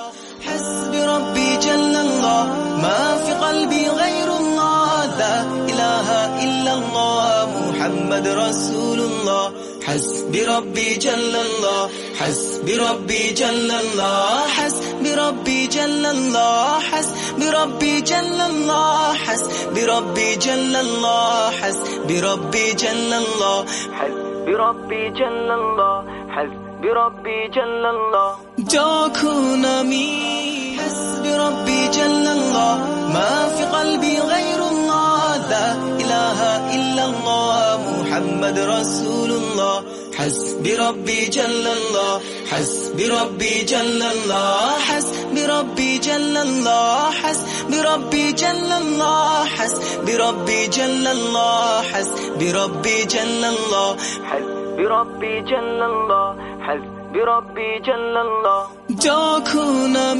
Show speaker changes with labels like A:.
A: حسبي ربي جل الله ما في قلبي غير الله لا إله إلا الله محمد رسول الله حسبي ربي جل الله حسبي ربي جل الله حسبي ربي جل الله حسبي ربي جل الله حسبي ربي جل الله حسبي ربي جل الله حسبي ربي جل الله حسبي ربي جل الله جو كونامي حسبي ربي جل الله ما في قلبي غير الله لا إله إلا الله محمد رسول الله حسبي ربي جل الله حسبي ربي جل الله حسبي ربي جل الله حسبي ربي جل الله حسبي ربي جل الله حسبي ربي جل الله حسبي ربي جل الله حسبي ربي جل الله جو كونامي